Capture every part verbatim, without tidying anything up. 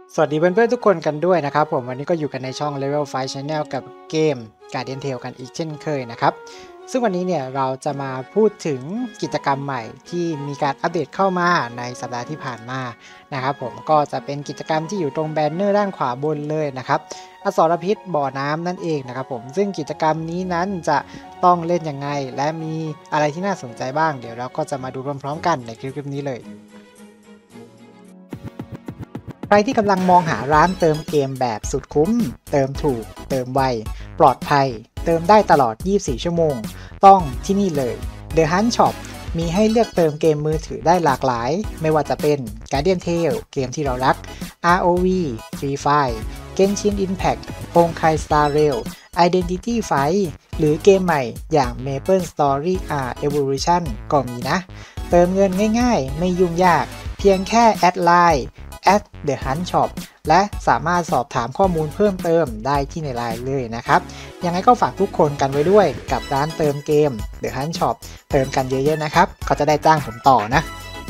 สวัสดีเพื่อนๆทุกคนกันด้วยนะครับผมวันนี้ก็อยู่กันในช่อง Level ไฟว์ Channel กับเกม Guardian Tale กันอีกเช่นเคยนะครับซึ่งวันนี้เนี่ยเราจะมาพูดถึงกิจกรรมใหม่ที่มีการอัปเดตเข้ามาในสัปดาห์ที่ผ่านมานะครับผมก็จะเป็นกิจกรรมที่อยู่ตรงแบนเนอร์ด้านขวาบนเลยนะครับอสรพิษบ่อน้ำนั่นเองนะครับผมซึ่งกิจกรรมนี้นั้นจะต้องเล่นยังไงและมีอะไรที่น่าสนใจบ้างเดี๋ยวเราก็จะมาดูพร้อมๆกันในคลิปนี้เลยใครที่กำลังมองหาร้านเติมเกมแบบสุดคุ้มเติมถูกเติมไวปลอดภัยเติมได้ตลอดยี่สิบสี่ชั่วโมงต้องที่นี่เลย The Hunt Shop มีให้เลือกเติมเกมมือถือได้หลากหลายไม่ว่าจะเป็น Guardian Tale เกมที่เรารัก อาร์ โอ วี Free Fire Genshin Impact Honkai Star Rail Identity Fight หรือเกมใหม่อย่าง Maple Story R Evolution ก็มีนะเติมเงินง่ายๆไม่ยุ่งยากเพียงแค่แอดไลน์ at the hunt shop และสามารถสอบถามข้อมูลเพิ่มเติมได้ที่ในไลน์เลยนะครับยังไงก็ฝากทุกคนกันไว้ด้วยกับร้านเติมเกม The Hunt Shop เติมกันเยอะๆนะครับเขาจะได้จ้างผมต่อนะ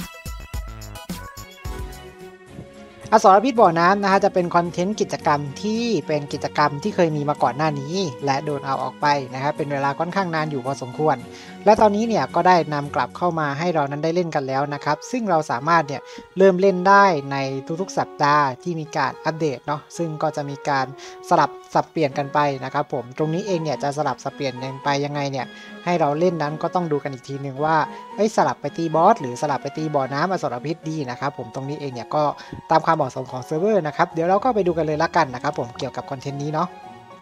อสรพิษบ่อน้ำนะฮะจะเป็นคอนเทนต์กิจกรรมที่เป็นกิจกรรมที่เคยมีมาก่อนหน้านี้และโดนเอาออกไปนะครับเป็นเวลาค่อนข้างนานอยู่พอสมควรและตอนนี้เนี่ยก็ได้นำกลับเข้ามาให้เรานั้นได้เล่นกันแล้วนะครับซึ่งเราสามารถเนี่ยเริ่มเล่นได้ในทุกๆสัปดาห์ที่มีการอัปเดตเนาะซึ่งก็จะมีการสลับสับเปลี่ยนกันไปนะครับผมตรงนี้เองเนี่ยจะสลับสับเปลี่ยนกันไปยังไงเนี่ยให้เราเล่นนั้นก็ต้องดูกันอีกทีหนึ่งว่าไอ้สลับไปตีบอสหรือสลับไปตีบ่อน้ำอสรพิษดีนะครับผมตรงนี้เองเนี่ยก็ตามความเหมาะสมของเซิร์ฟเวอร์นะครับเดี๋ยวเราก็ไปดูกันเลยละกันนะครับผมเกี่ยวกับคอนเทนต์นี้เนาะ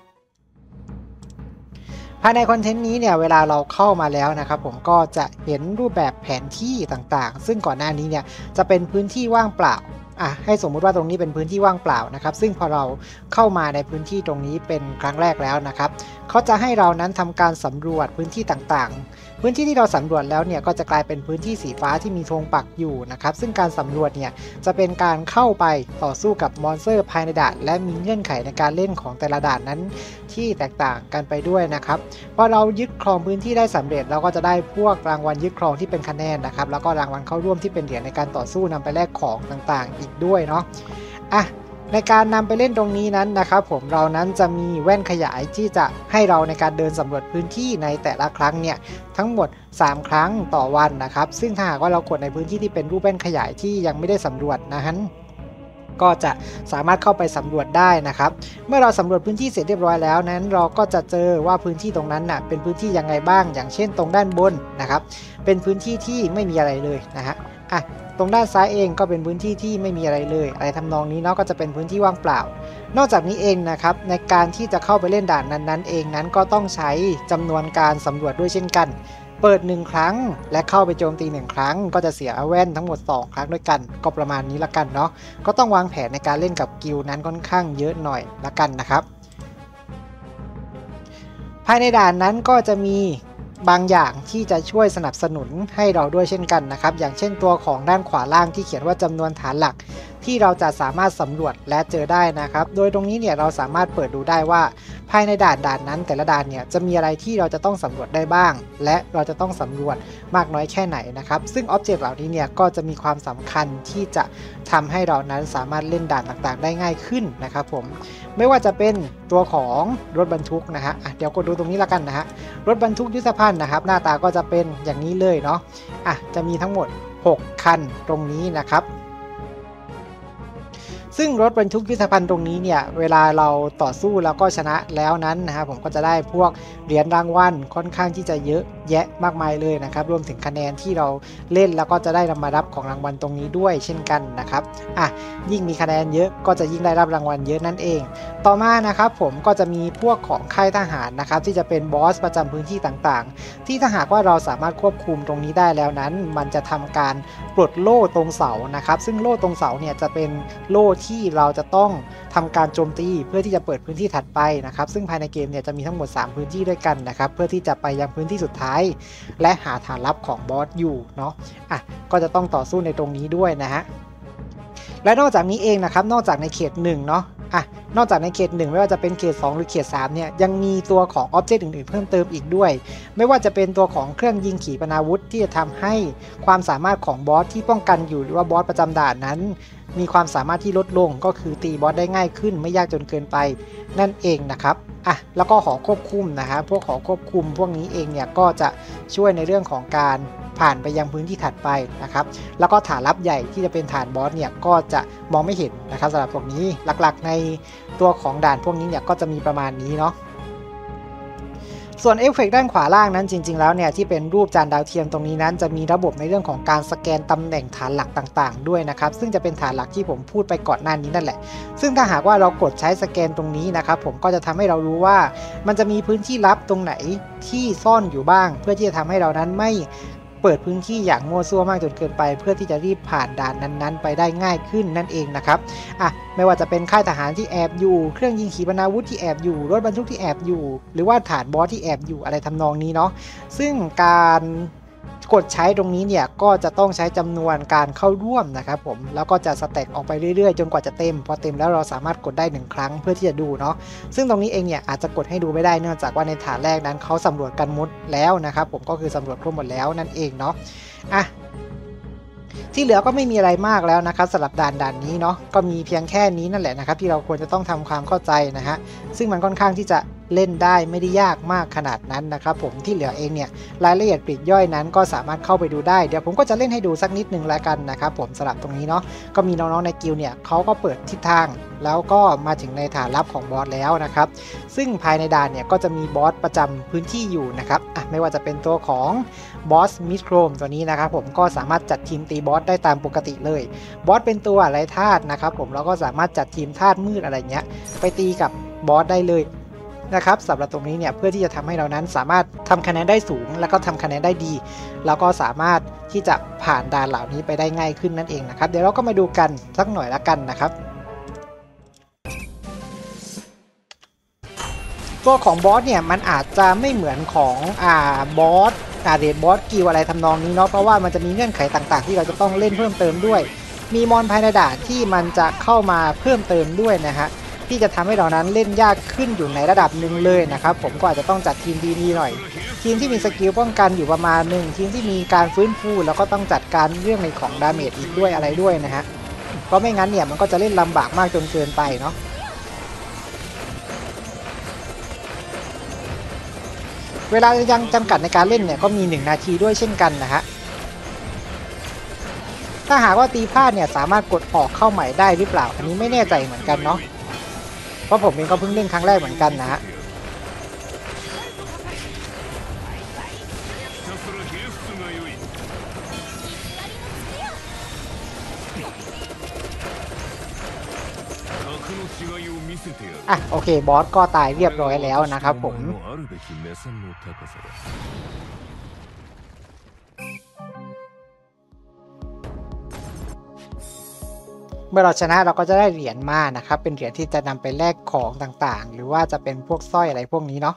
ภายในคอนเทนต์นี้เนี่ยเวลาเราเข้ามาแล้วนะครับผมก็จะเห็นรูปแบบแผนที่ต่างๆซึ่งก่อนหน้านี้เนี่ยจะเป็นพื้นที่ว่างเปล่าอ่ะให้สมมุติว่าตรงนี้เป็นพื้นที่ว่างเปล่านะครับซึ่งพอเราเข้ามาในพื้นที่ตรงนี้เป็นครั้งแรกแล้วนะครับเขาจะให้เรานั้นทำการสำรวจพื้นที่ต่างๆพื้นที่ที่เราสำรวจแล้วเนี่ยก็จะกลายเป็นพื้นที่สีฟ้าที่มีธงปักอยู่นะครับซึ่งการสำรวจเนี่ยจะเป็นการเข้าไปต่อสู้กับมอนสเตอร์ภายในด่านและมีเงื่อนไขในการเล่นของแต่ละด่านนั้นที่แตกต่างกันไปด้วยนะครับพอเรายึดครองพื้นที่ได้สำเร็จเราก็จะได้พวกรางวัลยึดครองที่เป็นคะแนนนะครับแล้วก็รางวัลเข้าร่วมที่เป็นเหรียญในการต่อสู้นำไปแลกของต่างๆอีกด้วยเนาะอ่ะในการนำไปเล่นตรงนี้นั้นนะครับผมเรานั้นจะมีแว่นขยายที่จะให้เราในการเดินสำรวจพื้นที่ในแต่ละครั้งเนี่ยทั้งหมดสามครั้งต่อวันนะครับซึ่งถ้าหากว่าเรากดในพื้นที่ที่เป็นรูปแว่นขยายที่ยังไม่ได้สำรวจนะฮะก็จะสามารถเข้าไปสำรวจได้นะครับเมื่อเราสำรวจพื้นที่เสร็จเรียบร้อยแล้วนั้นเราก็จะเจอว่าพื้นที่ตรงนั้นน่ะเป็นพื้นที่ยังไงบ้างอย่างเช่นตรงด้านบนนะครับเป็นพื้นที่ที่ไม่มีอะไรเลยนะฮะอ่ะตรงด้านซ้ายเองก็เป็นพื้นที่ที่ไม่มีอะไรเลยอะไรทำนองนี้เนาะก็จะเป็นพื้นที่ว่างเปล่านอกจากนี้เองนะครับในการที่จะเข้าไปเล่นด่านนั้นๆเองนั้นก็ต้องใช้จำนวนการสำรวจด้วยเช่นกันเปิดหนึ่งครั้งและเข้าไปโจมตีหนึ่งครั้งก็จะเสียแว่นทั้งหมดสองครั้งด้วยกันก็ประมาณนี้ละกันเนาะก็ต้องวางแผนในการเล่นกับกิลนั้นค่อนข้างเยอะหน่อยละกันนะครับภายในด่านนั้นก็จะมีบางอย่างที่จะช่วยสนับสนุนให้เราด้วยเช่นกันนะครับอย่างเช่นตัวของด้านขวาล่างที่เขียนว่าจำนวนฐานหลักที่เราจะสามารถสำรวจและเจอได้นะครับโดยตรงนี้เนี่ยเราสามารถเปิดดูได้ว่าภายในด่านด่านนั้นแต่ละด่านเนี่ยจะมีอะไรที่เราจะต้องสำรวจได้บ้างและเราจะต้องสำรวจมากน้อยแค่ไหนนะครับซึ่งอ็อบเจกต์เหล่านี้เนี่ยก็จะมีความสำคัญที่จะทำให้เรานั้นสามารถเล่นด่านต่างๆได้ง่ายขึ้นนะครับผมไม่ว่าจะเป็นตัวของรถบรรทุกนะฮะเดี๋ยวกดดูตรงนี้ละกันนะฮะรถบรรทุกยุทธภัณฑ์นะครับหน้าตาก็จะเป็นอย่างนี้เลยเนาะอ่ะจะมีทั้งหมดหกคันตรงนี้นะครับซึ่งรถบรรทุกยุทธภัณฑ์ตรงนี้เนี่ยเวลาเราต่อสู้แล้วก็ชนะแล้วนั้นนะครับผมก็จะได้พวกเหรียญรางวัลค่อนข้างที่จะเยอะแยะมากมายเลยนะครับรวมถึงคะแนนที่เราเล่นแล้วก็จะได้นำมารับของรางวัลตรงนี้ด้วยเช่นกันนะครับอ่ะยิ่งมีคะแนนเยอะก็จะยิ่งได้รับรางวัลเยอะนั่นเองต่อมานะครับผมก็จะมีพวกของค่ายทหารนะครับที่จะเป็นบอสประจำพื้นที่ต่างๆที่ถ้าหากว่าเราสามารถควบคุมตรงนี้ได้แล้วนั้นมันจะทำการปลดโล่ตรงเสานะครับซึ่งโล่ตรงเสาเนี่ยจะเป็นโล่ที่เราจะต้องทำการโจมตีเพื่อที่จะเปิดพื้นที่ถัดไปนะครับซึ่งภายในเกมเนี่ยจะมีทั้งหมดสามพื้นที่ด้วยกันนะครับเพื่อที่จะไปยังพื้นที่สุดท้ายและหาฐานลับของบอสอยู่เนาะอ่ะก็จะต้องต่อสู้ในตรงนี้ด้วยนะฮะและนอกจากนี้เองนะครับนอกจากในเขตหนึ่งเนาะอ่ะนอกจากในเขตหนึ่งไม่ว่าจะเป็นเขตสองหรือเขตสามเนี่ยยังมีตัวของอ็อบเจกต์อื่นๆเพิ่มเติมอีกด้วยไม่ว่าจะเป็นตัวของเครื่องยิงขีปนาวุธที่จะทำให้ความสามารถของบอสที่ป้องกันอยู่หรือว่าบอสประจำด่านนั้นมีความสามารถที่ลดลงก็คือตีบอสได้ง่ายขึ้นไม่ยากจนเกินไปนั่นเองนะครับอ่ะแล้วก็หอควบคุมนะฮะพวกหอควบคุมพวกนี้เองเนี่ยก็จะช่วยในเรื่องของการผ่านไปยังพื้นที่ถัดไปนะครับแล้วก็ฐานลับใหญ่ที่จะเป็นฐานบอสเนี่ยก็จะมองไม่เห็นนะครับสำหรับพวกนี้หลักๆในตัวของด่านพวกนี้เนี่ยก็จะมีประมาณนี้เนาะส่วนเอฟเฟกต์ด้านขวาล่างนั้นจริงๆแล้วเนี่ยที่เป็นรูปจานดาวเทียมตรงนี้นั้นจะมีระบบในเรื่องของการสแกนตำแหน่งฐานหลักต่างๆด้วยนะครับซึ่งจะเป็นฐานหลักที่ผมพูดไปก่อนหน้านี้นั่นแหละซึ่งถ้าหากว่าเรากดใช้สแกนตรงนี้นะครับผมก็จะทำให้เรารู้ว่ามันจะมีพื้นที่ลับตรงไหนที่ซ่อนอยู่บ้างเพื่อที่จะทำให้เรานั้นไม่เปิดพื้นที่อย่างมั่วซั่วมากจนเกินไปเพื่อที่จะรีบผ่านด่านนั้นๆไปได้ง่ายขึ้นนั่นเองนะครับอ่ะไม่ว่าจะเป็นค่ายทหารที่แอบอยู่เครื่องยิงขีปนาวุธที่แอบอยู่รถบรรทุกที่แอบอยู่หรือว่าฐานบอสที่แอบอยู่อะไรทำนองนี้เนาะซึ่งการกดใช้ตรงนี้เนี่ยก็จะต้องใช้จำนวนการเข้าร่วมนะครับผมแล้วก็จะสแต็กออกไปเรื่อยๆจนกว่าจะเต็มพอเต็มแล้วเราสามารถกดได้หนึ่งครั้งเพื่อที่จะดูเนาะซึ่งตรงนี้เองเนี่ยอาจจะกดให้ดูไม่ได้เนื่องจากว่าในฐานแรกนั้นเขาสำรวจกันหมดแล้วนะครับผมก็คือสำรวจครบหมดแล้วนั่นเองเนาะอ่ะที่เหลือก็ไม่มีอะไรมากแล้วนะครับสำหรับด่านด่านนี้เนาะก็มีเพียงแค่นี้นั่นแหละนะครับที่เราควรจะต้องทำความเข้าใจนะฮะซึ่งมันค่อนข้างที่จะเล่นได้ไม่ได้ยากมากขนาดนั้นนะครับผมที่เหลือเองเนี่ยรายละเอียดปลีกย่อยนั้นก็สามารถเข้าไปดูได้เดี๋ยวผมก็จะเล่นให้ดูสักนิดนึงแล้วกันนะครับผมสำหรับตรงนี้เนาะก็มีน้องๆในกิลด์เนี่ยเขาก็เปิดทิศทางแล้วก็มาถึงในฐานลับของบอสแล้วนะครับซึ่งภายในด่านเนี่ยก็จะมีบอสประจำพื้นที่อยู่นะครับอ่ะไม่ว่าจะเป็นตัวของบอสมิดโครมตัวนี้นะครับผมก็สามารถจัดทีมตีบอสได้ตามปกติเลยบอสเป็นตัวไรธาตุนะครับผมเราก็สามารถจัดทีมธาตุมืดอะไรเงี้ยไปตีกับบอสได้เลยนะครับสำหรับตรงนี้เนี่ยเพื่อที่จะทำให้เรานั้นสามารถทำคะแนนได้สูงแล้วก็ทำคะแนนได้ดีแล้วก็สามารถที่จะผ่านด่านเหล่านี้ไปได้ง่ายขึ้นนั่นเองนะครับเดี๋ยวเราก็มาดูกันสักหน่อยละกันนะครับตัวของบอสเนี่ยมันอาจจะไม่เหมือนของอ่าบอสอ่าเดดบอสกิลอะไรทำนองนี้เนาะเพราะว่ามันจะมีเงื่อนไขต่างๆที่เราจะต้องเล่นเพิ่มเติมด้วยมีมอนภายในด่านที่มันจะเข้ามาเพิ่มเติมด้วยนะฮะที่จะทำให้เรานั้นเล่นยากขึ้นอยู่ในระดับหนึ่งเลยนะครับผมก็อาจจะต้องจัดทีมดีๆหน่อยทีมที่มีสกิลป้องกันอยู่ประมาณหนึ่งทีมที่มีการฟื้นฟูแล้วก็ต้องจัดการเรื่องในของดาเมจอีกด้วยอะไรด้วยนะฮะเพราะไม่งั้นเนี่ยมันก็จะเล่นลำบากมากจนเกินไปเนาะเวลายังจำกัดในการเล่นเนี่ยก็มีหนึ่งนาทีด้วยเช่นกันนะฮะถ้าหากว่าตีพลาดเนี่ยสามารถกดออกเข้าใหม่ได้หรือเปล่าอันนี้ไม่แน่ใจเหมือนกันเนาะเพราะผมเองก็เพิ่งเล่นครั้งแรกเหมือนกันนะฮะอ่ะโอเคบอสก็ตายเรียบร้อยแล้วนะครับผมเมื่อเราชนะเราก็จะได้เหรียญมานะครับเป็นเหรียญที่จะนำไปแลกของต่างๆหรือว่าจะเป็นพวกสร้อยอะไรพวกนี้เนาะ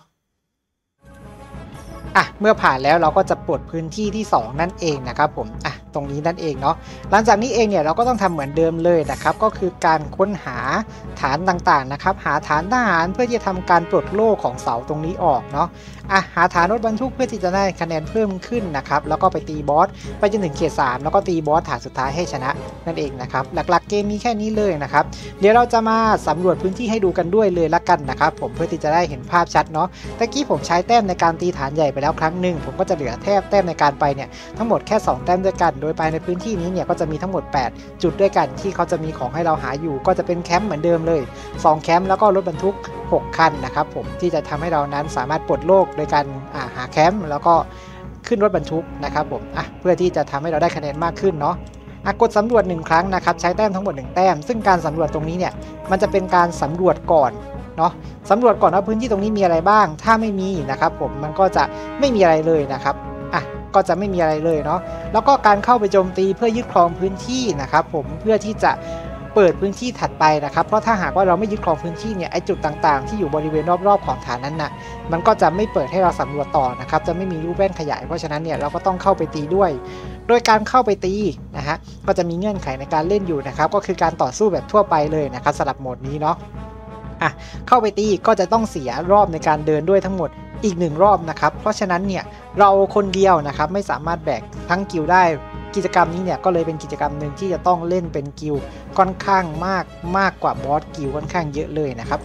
อ่ะเมื่อผ่านแล้วเราก็จะปลดพื้นที่ที่สองนั่นเองนะครับผมอ่ะตรงนี้นั่นเองเนาะหลังจากนี้เองเนี่ยเราก็ต้องทำเหมือนเดิมเลยนะครับก็คือการค้นหาฐานต่างๆนะครับหาฐานทหารเพื่อที่จะทำการปลดโล่ของเสาตรงนี้ออกเนาะอ่ะหาฐานรถบรรทุกเพื่อที่จะได้คะแนนเพิ่มขึ้นนะครับแล้วก็ไปตีบอสไปจนถึงเขตสามแล้วก็ตีบอสฐานสุดท้ายให้ชนะนั่นเองนะครับหลักๆเกมมีแค่นี้เลยนะครับเดี๋ยวเราจะมาสำรวจพื้นที่ให้ดูกันด้วยเลยละกันนะครับผมเพื่อที่จะได้เห็นภาพชัดเนาะตะกี้ผมใช้แต้มในการตีฐานใหญ่ไปแล้วครั้งหนึ่งผมก็จะเหลือแทบแต้มในการไปเนี่ยทั้งหมดแค่สองแต้มด้วยกันโดยภายในพื้นที่นี้เนี่ยก็จะมีทั้งหมดแปดจุดด้วยกันที่เขาจะมีของให้เราหาอยู่ก็จะเป็นแคมป์เหมือนเดิมเลยสองแคมป์แล้วก็รถบรรทุกหกคันนะครับผมที่จะทำให้เรานั้นสามารถปลดโลกโดยการหาแคมป์แล้วก็ขึ้นรถบรรทุกนะครับผมอ่ะเพื่อที่จะทำให้เราได้คะแนนมากขึ้นเนาะอ่ะกดสำรวจหนึ่งครั้งนะครับใช้แต้มทั้งหมดหนึ่งแต้มซึ่งการสำรวจตรงนี้เนี่ยมันจะเป็นการสำรวจก่อนเนาะสำรวจก่อนว่าพื้นที่ตรงนี้มีอะไรบ้างถ้าไม่มีนะครับผมมันก็จะไม่มีอะไรเลยนะครับอ่ะก็จะไม่มีอะไรเลยเนาะแล้วก็การเข้าไปโจมตีเพื่อยึดครองพื้นที่นะครับผมเพื่อที่จะเปิดพื้นที่ถัดไปนะครับเพราะถ้าหากว่าเราไม่ยึดครองพื้นที่เนี่ยไอจุดต่างๆที่อยู่บริเวณรอบๆของฐานนั้นน่ะมันก็จะไม่เปิดให้เราสำรวจต่อนะครับจะไม่มีรูปแว่นขยายเพราะฉะนั้นเนี่ยเราก็ต้องเข้าไปตีด้วยโดยการเข้าไปตีนะฮะก็จะมีเงื่อนไขในการเล่นอยู่นะครับก็คือการต่อสู้แบบทั่วไปเลยนะครับสำหรับโหมดนี้เนาะอ่ะเข้าไปตีก็จะต้องเสียรอบในการเดินด้วยทั้งหมดอีกหนึ่งรอบนะครับเพราะฉะนั้นเนี่ยเราคนเดียวนะครับไม่สามารถแบกทั้งกิลด์ได้กิจกรรมนี้เนี่ยก็เลยเป็นกิจกรรมหนึ่งที่จะต้องเล่นเป็นกิลด์ค่อนข้างมากมากกว่าบอสกิลด์ค่อนข้างเยอะเลยนะครับ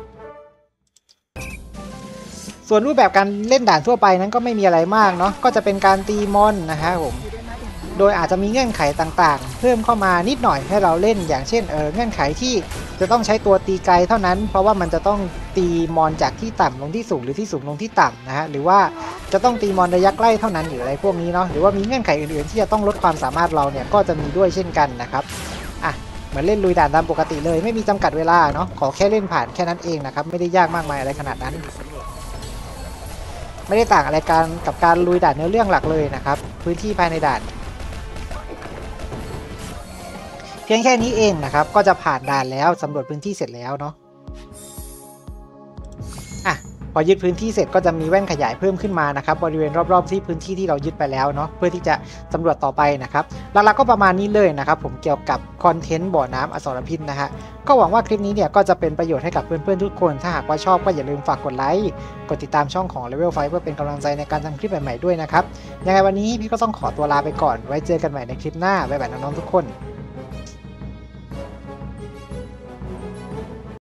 ส่วนรูปแบบการเล่นด่านทั่วไปนั้นก็ไม่มีอะไรมากเนาะก็จะเป็นการตีมอนนะฮะผมโดยอาจจะมีเงื่อนไขต่างๆเพิ่มเข้ามานิดหน่อยให้เราเล่นอย่างเช่นเออเงื่อนไขที่จะต้องใช้ตัวตีไกลเท่านั้นเพราะว่ามันจะต้องตีมอนจากที่ต่ำลงที่สูงหรือที่สูงลงที่ต่ำนะฮะหรือว่าจะต้องตีมอนระยะใกล้เท่านั้นหรืออะไรพวกนี้เนาะหรือว่ามีเงื่อนไขอื่นๆที่จะต้องลดความสามารถเราเนี่ยก็จะมีด้วยเช่นกันนะครับอ่ะเหมือนเล่นลุยด่านตามปกติเลยไม่มีจำกัดเวลาเนาะขอแค่เล่นผ่านแค่นั้นเองนะครับไม่ได้ยากมากมายอะไรขนาดนั้นไม่ได้ต่างอะไรกันกับการลุยด่านเนื้อเรื่องหลักเลยนะครับพื้นที่ภายในด่านเพียงแค่นี้เองนะครับก็จะผ่านด่านแล้วสำรวจพื้นที่เสร็จแล้วเนาะอ่ะพอยึดพื้นที่เสร็จก็จะมีแว่นขยายเพิ่มขึ้นมานะครับบริเวณรอบๆที่พื้นที่ที่เรายึดไปแล้วเนาะเพื่อที่จะสำรวจต่อไปนะครับหลักๆก็ประมาณนี้เลยนะครับผมเกี่ยวกับคอนเทนต์บ่อน้ำอสรพิษนะฮะก็หวังว่าคลิปนี้เนี่ยก็จะเป็นประโยชน์ให้กับเพื่อนๆทุกคนถ้าหากว่าชอบก็อย่าลืมฝากกดไลค์กดติดตามช่องของ Level ไฟว์ เพื่อเป็นกำลังใจในการทำคลิปใหม่ๆด้วยนะครับยังไงวันนี้พี่ก็ต้องขอตัวลาไปก่อนไว้เจอกันใหม่ในคลิปหน้าบ๊ายบายน้องๆทุกคน